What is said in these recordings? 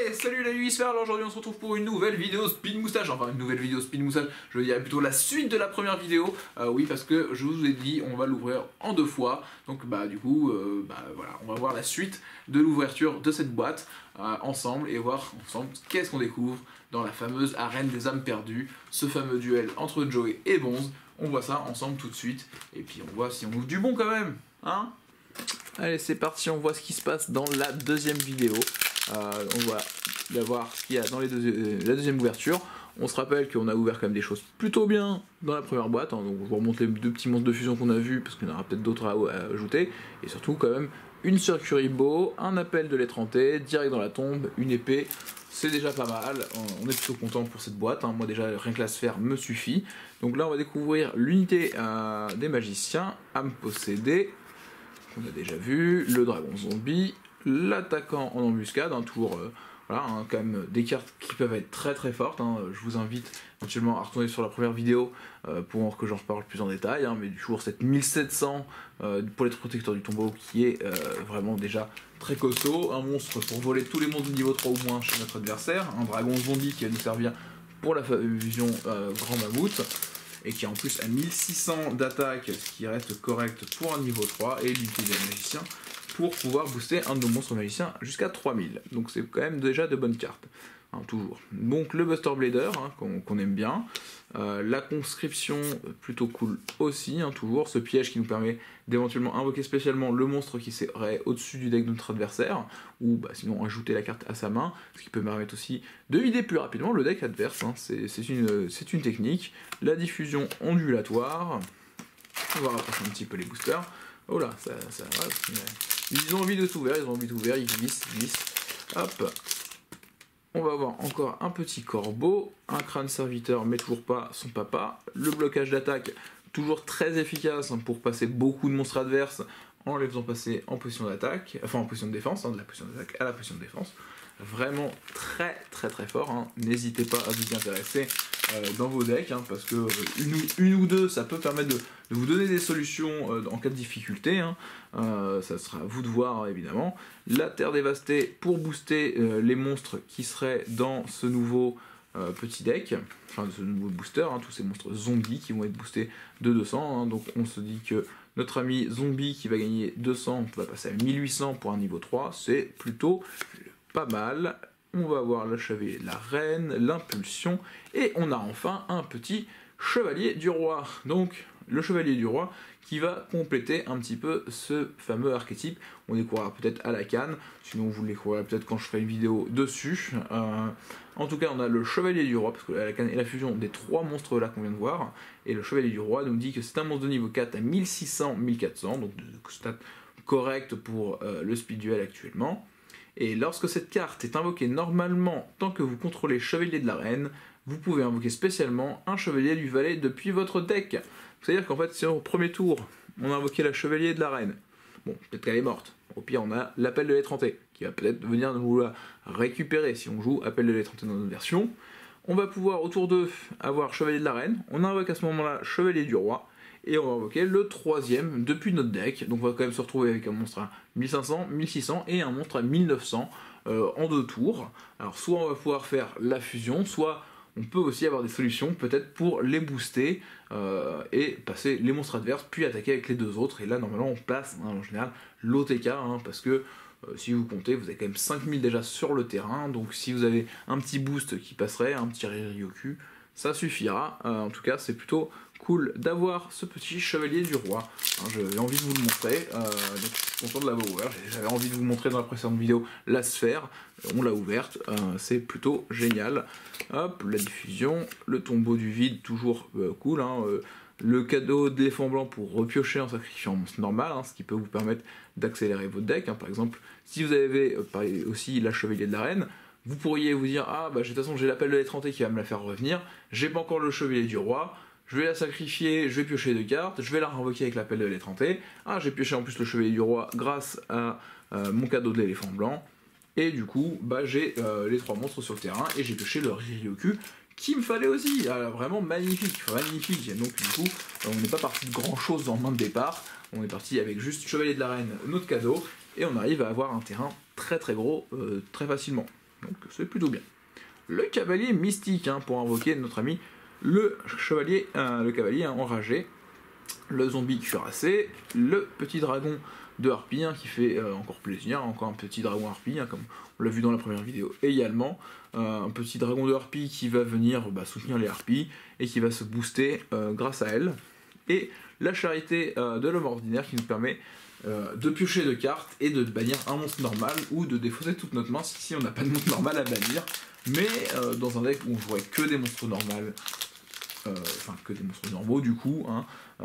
Ouais, salut la nuit sphère. Alors aujourd'hui on se retrouve pour une nouvelle vidéo Speed Moustache. Enfin une nouvelle vidéo Speed Moustache, je dirais plutôt la suite de la première vidéo. Oui, parce que je vous ai dit on va l'ouvrir en deux fois. Donc du coup voilà, on va voir la suite de l'ouverture de cette boîte ensemble et voir ensemble qu'est-ce qu'on découvre dans la fameuse arène des âmes perdues, ce fameux duel entre Joey et Bonze. On voit ça ensemble tout de suite et puis on voit si on ouvre du bon quand même, hein. Allez, c'est parti, on voit ce qui se passe dans la deuxième vidéo. On va voir ce qu'il y a dans la deuxième ouverture. On se rappelle qu'on a ouvert quand même des choses plutôt bien dans la première boîte, hein. Donc je vous remonte les deux petits monstres de fusion qu'on a vus, parce qu'il y en aura peut-être d'autres à ajouter. Et surtout quand même une Surcuribo, un appel de l'étranté, direct dans la tombe, une épée. C'est déjà pas mal, on est plutôt content pour cette boîte, hein. Moi déjà rien que la sphère me suffit. Donc là on va découvrir l'unité des magiciens, âme possédée, qu'on a déjà vu, le dragon zombie, l'attaquant en embuscade, hein, toujours voilà, hein, quand même des cartes qui peuvent être très très fortes, hein. Je vous invite éventuellement à retourner sur la première vidéo pour que j'en reparle plus en détail, hein, mais toujours cette 1700 pour les protecteurs du tombeau qui est vraiment déjà très costaud, un monstre pour voler tous les monstres de niveau 3 ou moins chez notre adversaire, un dragon zombie qui va nous servir pour la fusion grand mammouth, et qui en plus a 1600 d'attaque, ce qui reste correct pour un niveau 3, et l'unité des magiciens pour pouvoir booster un de nos monstres magiciens jusqu'à 3000. Donc c'est quand même déjà de bonnes cartes, hein, toujours. Donc le Buster Blader, hein, qu'on aime bien, la conscription plutôt cool aussi, hein, toujours, ce piège qui nous permet d'éventuellement invoquer spécialement le monstre qui serait au-dessus du deck de notre adversaire, ou sinon ajouter la carte à sa main, ce qui peut permettre aussi de vider plus rapidement le deck adverse, hein. C'est une technique. La diffusion ondulatoire, on va rapprocher un petit peu les boosters. Oh là, ça ils ont envie de tout ouvrir, ils glissent, hop. On va avoir encore un petit corbeau, un crâne serviteur, mais toujours pas son papa. Le blocage d'attaque, toujours très efficace, hein, pour passer beaucoup de monstres adverses en les faisant passer en position d'attaque, enfin en position de défense, hein, de la position d'attaque à la position de défense. Vraiment très fort, hein. N'hésitez pas à vous y intéresser dans vos decks, hein, parce que une ou deux, ça peut permettre de vous donner des solutions en cas de difficulté, hein. Ça sera à vous de voir, évidemment. La terre dévastée pour booster les monstres qui seraient dans ce nouveau petit deck, enfin de ce nouveau booster, hein, tous ces monstres zombies qui vont être boostés de 200, hein. Donc on se dit que notre ami zombie qui va gagner 200 va passer à 1800 pour un niveau 3, c'est plutôt pas mal. On va avoir le chevalier de la reine, l'impulsion, et on a enfin un petit chevalier du roi. Donc le chevalier du roi qui va compléter un petit peu ce fameux archétype. On découvrira peut-être à la canne, sinon vous le découvrirez peut-être quand je ferai une vidéo dessus. En tout cas on a le chevalier du roi, parce que la canne est la fusion des trois monstres là qu'on vient de voir, et le chevalier du roi nous dit que c'est un monstre de niveau 4 à 1600-1400, donc de stats correctes pour le speed duel actuellement. Et lorsque cette carte est invoquée normalement, tant que vous contrôlez Chevalier de la Reine, vous pouvez invoquer spécialement un Chevalier du Valet depuis votre deck. C'est-à-dire qu'en fait, si au premier tour, on a invoqué la Chevalier de la Reine, bon, peut-être qu'elle est morte. Au pire, on a l'appel de l'étranté, qui va peut-être venir nous la récupérer si on joue appel de l'étranté dans notre version. On va pouvoir, autour d'eux, avoir Chevalier de la Reine. On invoque à ce moment-là Chevalier du Roi. Et on va invoquer le troisième depuis notre deck. Donc on va quand même se retrouver avec un monstre à 1500, 1600 et un monstre à 1900 en deux tours. Alors soit on va pouvoir faire la fusion, soit on peut aussi avoir des solutions peut-être pour les booster et passer les monstres adverses, puis attaquer avec les deux autres. Et là normalement on place, hein, en général l'OTK, hein, parce que si vous comptez, vous avez quand même 5000 déjà sur le terrain. Donc si vous avez un petit boost qui passerait, un petit Ryoku, ça suffira. En tout cas c'est plutôt cool d'avoir ce petit chevalier du roi, hein. J'avais envie de vous le montrer, donc je suis content de l'avoir ouvert. J'avais envie de vous montrer dans la précédente vidéo la sphère, on l'a ouverte, c'est plutôt génial. Hop, la diffusion, le tombeau du vide, toujours cool, hein, le cadeau d'éléphant blanc pour repiocher en sacrifiant un monstre normal, hein, ce qui peut vous permettre d'accélérer votre deck, hein. Par exemple, si vous avez aussi la chevalier de la reine, vous pourriez vous dire, ah bah de toute façon j'ai l'appel de l'étranté qui va me la faire revenir, j'ai pas encore le chevalier du roi, je vais la sacrifier, je vais piocher deux cartes, je vais la réinvoquer avec l'appel de l'étranté. Ah, j'ai pioché en plus le chevalier du roi grâce à mon cadeau de l'éléphant blanc. Et du coup, j'ai les trois monstres sur le terrain et j'ai pioché le Ryoku qu'il me fallait aussi. Vraiment magnifique, magnifique. Donc du coup, on n'est pas parti de grand chose en main de départ. On est parti avec juste chevalier de la reine, notre cadeau, et on arrive à avoir un terrain très gros très facilement. Donc c'est plutôt bien. Le cavalier mystique, hein, pour invoquer notre ami le cavalier enragé, le zombie cuirassé, le petit dragon de harpie, hein, qui fait encore plaisir, encore un petit dragon harpie, hein, comme on l'a vu dans la première vidéo également, un petit dragon de harpie qui va venir soutenir les harpies et qui va se booster grâce à elle, et la charité de l'homme ordinaire qui nous permet de piocher de cartes et de bannir un monstre normal ou de défausser toute notre main si on n'a pas de monstre normal à bannir, mais dans un deck où on jouerait que des monstres normaux, enfin que des monstres normaux du coup, hein,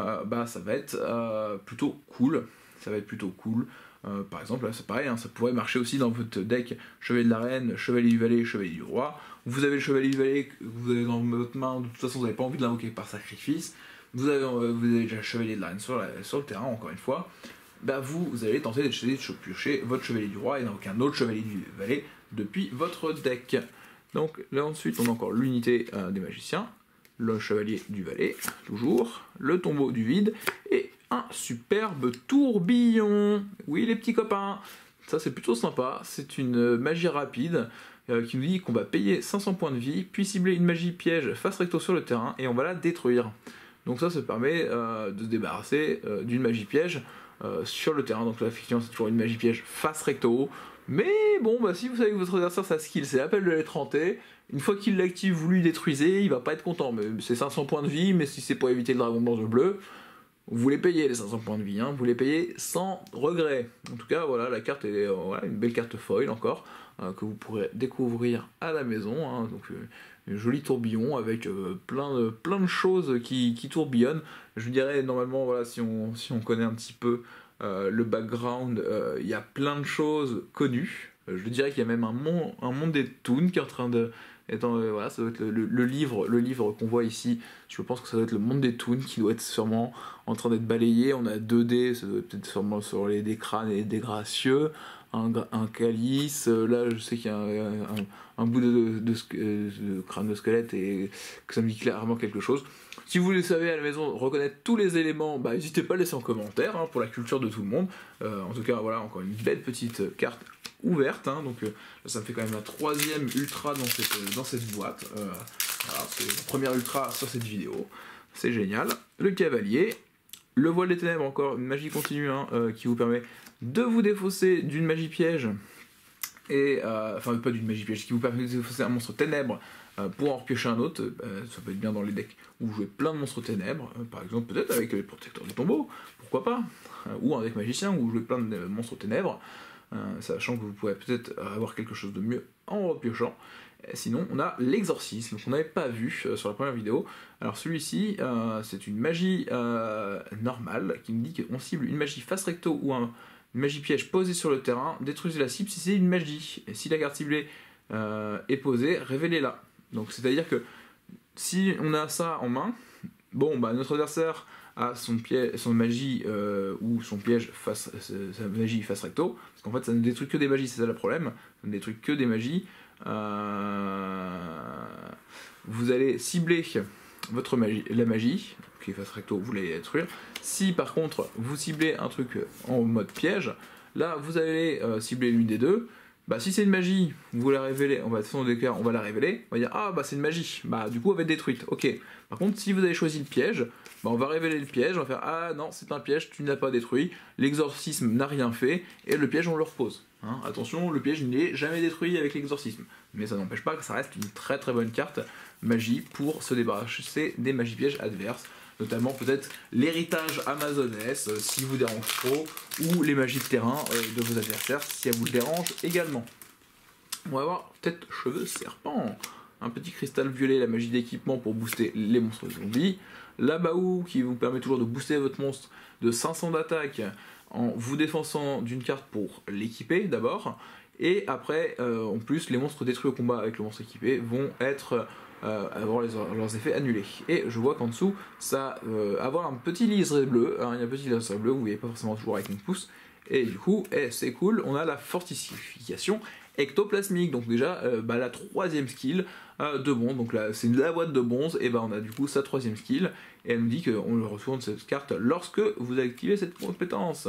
ça va être plutôt cool. Ça va être plutôt cool. Par exemple, là c'est pareil, hein, ça pourrait marcher aussi dans votre deck Chevalier de la Reine, Chevalier du Valet, Chevalier du Roi. Vous avez le Chevalier du Valet que vous avez dans votre main, de toute façon vous n'avez pas envie de l'invoquer par sacrifice. Vous avez déjà le Chevalier de la Reine sur le terrain, encore une fois. Vous allez tenter d'essayer de piocher votre Chevalier du Roi et d'invoquer un autre Chevalier du Valet depuis votre deck. Donc là ensuite on a encore l'unité des magiciens, le Chevalier du Valet, toujours, le tombeau du vide, et un superbe tourbillon. Oui les petits copains, ça c'est plutôt sympa, c'est une magie rapide qui nous dit qu'on va payer 500 points de vie, puis cibler une magie piège face recto sur le terrain, et on va la détruire. Donc ça permet de se débarrasser d'une magie piège sur le terrain. Donc là effectivement c'est toujours une magie piège face recto, mais bon si vous savez que votre adversaire sa skill c'est l'appel de l'étranté, une fois qu'il l'active vous lui détruisez, il va pas être content, mais c'est 500 points de vie, mais si c'est pour éviter le dragon blanc bleu, vous les payez les 500 points de vie, hein, vous les payez sans regret. En tout cas voilà, la carte est une belle carte foil encore, que vous pourrez découvrir à la maison, hein, donc un joli tourbillon avec plein de choses qui tourbillonnent. Je dirais normalement voilà, si on connaît un petit peu le background, il y a plein de choses connues. Je dirais qu'il y a même un monde des toons qui est en train de voilà, ça doit être le livre qu'on voit ici. Je pense que ça doit être le monde des toons qui doit être sûrement en train d'être balayé. On a 2D, ça doit être peut-être sûrement sur les des crânes et des gracieux, un calice. Là, je sais qu'il y a un bout de crâne de squelette et que ça me dit clairement quelque chose. Si vous le savez à la maison, reconnaître tous les éléments, n'hésitez pas à laisser en commentaire, hein, pour la culture de tout le monde. En tout cas, voilà, encore une belle petite carte ouverte, hein, donc ça me fait quand même la 3e ultra dans cette boîte. Voilà, c'est la première ultra sur cette vidéo, c'est génial. Le cavalier, le voile des ténèbres, encore une magie continue, hein, qui vous permet de vous défausser d'une magie piège, et enfin pas d'une magie piège, qui vous permet de défausser un monstre ténèbres pour en repiocher un autre. Ça peut être bien dans les decks où vous jouez plein de monstres ténèbres, par exemple peut-être avec les protecteurs du tombeau, pourquoi pas, ou un deck magicien où vous jouez plein de monstres ténèbres. Sachant que vous pourrez peut-être avoir quelque chose de mieux en repiochant. Sinon, on a l'exorcisme, qu'on n'avait pas vu sur la première vidéo. Alors celui-ci, c'est une magie normale, qui nous dit qu'on cible une magie face recto ou une magie piège posée sur le terrain, détruisez la cible si c'est une magie. Et si la carte ciblée est posée, révélez-la. Donc c'est-à-dire que si on a ça en main, notre adversaire a son magie ou son piège sa magie face recto, parce qu'en fait ça ne détruit que des magies, c'est ça le problème, ça ne détruit que des magies. Vous allez cibler la magie qui est face recto, vous l'allez détruire. Si par contre vous ciblez un truc en mode piège, là vous allez cibler l'une des deux. Si c'est une magie, vous la révélez, on va la révéler, on va dire c'est une magie, du coup elle va être détruite, ok. Par contre si vous avez choisi le piège, on va révéler le piège, on va faire non c'est un piège, tu ne l'as pas détruit, l'exorcisme n'a rien fait, et le piège on le repose. Hein, attention, le piège n'est jamais détruit avec l'exorcisme, mais ça n'empêche pas que ça reste une très très bonne carte magie pour se débarrasser des magies pièges adverses, notamment peut-être l'héritage amazonès si vous dérange trop, ou les magies de terrain de vos adversaires si elles vous dérange également. On va voir tête cheveux serpent, un petit cristal violet, la magie d'équipement pour booster les monstres zombies, la Baou qui vous permet toujours de booster votre monstre de 500 d'attaque en vous défensant d'une carte pour l'équiper d'abord, et après en plus les monstres détruits au combat avec le monstre équipé vont avoir leurs effets annulés. Et je vois qu'en dessous ça avoir un petit liseré bleu, il y a un petit liseré bleu, vous voyez pas forcément toujours avec mon pouce, et du coup c'est cool, on a la fortification ectoplasmique, donc déjà la 3e skill de bronze, donc là c'est la boîte de bronze, et on a du coup sa 3e skill, et elle nous dit qu'on le retourne cette carte lorsque vous activez cette compétence.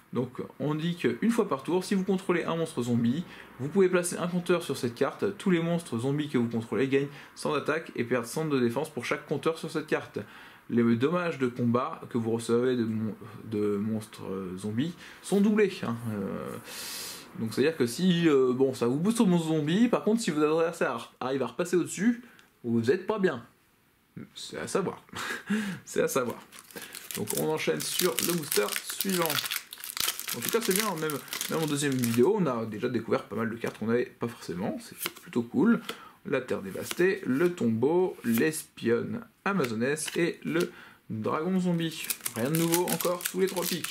Donc on dit qu'une fois par tour, si vous contrôlez un monstre zombie, vous pouvez placer un compteur sur cette carte. Tous les monstres zombies que vous contrôlez gagnent 100 d'attaque et perdent 100 de défense pour chaque compteur sur cette carte. Les dommages de combat que vous recevez de monstres zombies sont doublés. Donc c'est à dire que si bon, ça vous booste au monstre zombie, par contre si votre adversaire arrive à repasser au-dessus, vous n'êtes pas bien. C'est à savoir. C'est à savoir. Donc on enchaîne sur le booster suivant. En tout cas c'est bien, même en deuxième vidéo, on a déjà découvert pas mal de cartes qu'on n'avait pas forcément, c'est plutôt cool. La Terre dévastée, le tombeau, l'espionne amazonesse et le dragon zombie. Rien de nouveau encore sous les trois pics.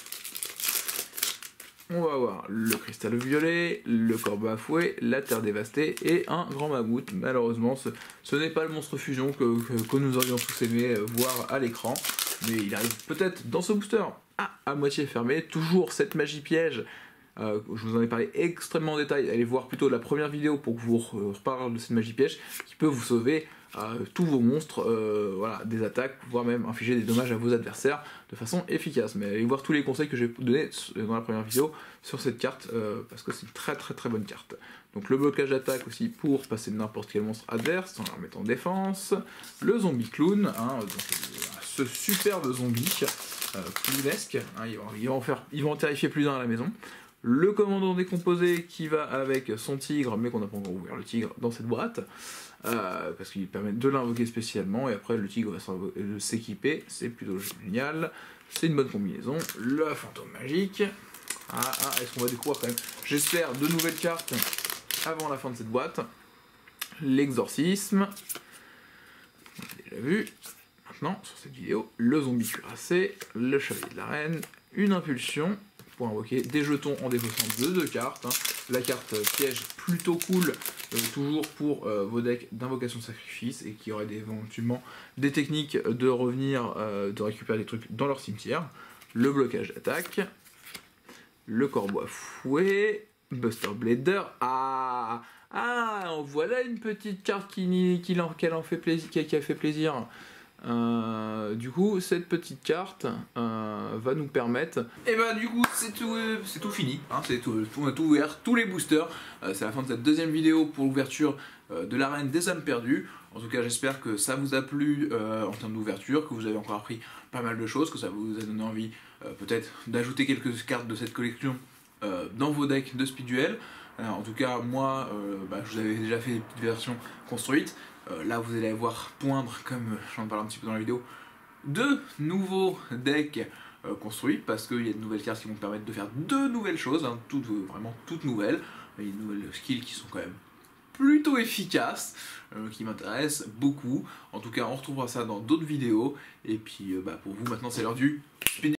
On va avoir le cristal violet, le corbeau à fouet, la terre dévastée et un grand mammouth. Malheureusement, ce n'est pas le monstre fusion que nous aurions tous aimé voir à l'écran, mais il arrive peut-être dans ce booster. Ah, à moitié fermé, toujours cette magie piège. Je vous en ai parlé extrêmement en détail. Allez voir plutôt la première vidéo pour que je vous reparle de cette magie piège qui peut vous sauver tous vos monstres, voilà, des attaques, voire même infliger des dommages à vos adversaires de façon efficace. Mais allez voir tous les conseils que j'ai donnés dans la première vidéo sur cette carte, parce que c'est une très bonne carte. Donc le blocage d'attaque aussi pour passer n'importe quel monstre adverse en leur mettant en défense. Le zombie clown, donc, ce superbe zombie clownesque, ils vont en terrifier plus d'un à la maison. Le commandant décomposé qui va avec son tigre, mais qu'on n'a pas encore ouvert le tigre dans cette boîte, parce qu'il permet de l'invoquer spécialement, et après le tigre va s'équiper, c'est plutôt génial, c'est une bonne combinaison. Le fantôme magique, est-ce qu'on va découvrir quand même, j'espère, de nouvelles cartes avant la fin de cette boîte. L'exorcisme, on l'a déjà vu. Maintenant, sur cette vidéo, le zombie cuirassé, le chevalier de la reine, une impulsion, pour invoquer des jetons en défaussant deux cartes. La carte piège plutôt cool, toujours pour vos decks d'invocation de sacrifice, et qui auraient éventuellement des techniques de revenir, de récupérer des trucs dans leur cimetière. Le blocage d'attaque, le corbeau à fouet, Buster Blader. Voilà une petite carte qui a fait plaisir. Du coup, cette petite carte va nous permettre. Et bah, du coup, c'est tout fini. On a tout ouvert, tous les boosters. C'est la fin de cette deuxième vidéo pour l'ouverture de l'arène des âmes perdues. En tout cas, j'espère que ça vous a plu en termes d'ouverture, que vous avez encore appris pas mal de choses, que ça vous a donné envie peut-être d'ajouter quelques cartes de cette collection dans vos decks de Speed Duel. En tout cas, moi, je vous avais déjà fait une petite version construite. Là, vous allez voir poindre, comme j'en parle un petit peu dans la vidéo, deux nouveaux decks construits, parce qu'il y a de nouvelles cartes qui vont permettre de faire deux nouvelles choses, vraiment toutes nouvelles. Il y a de nouvelles skills qui sont quand même plutôt efficaces, qui m'intéressent beaucoup. En tout cas, on retrouvera ça dans d'autres vidéos. Et puis, pour vous, maintenant, c'est l'heure du spin.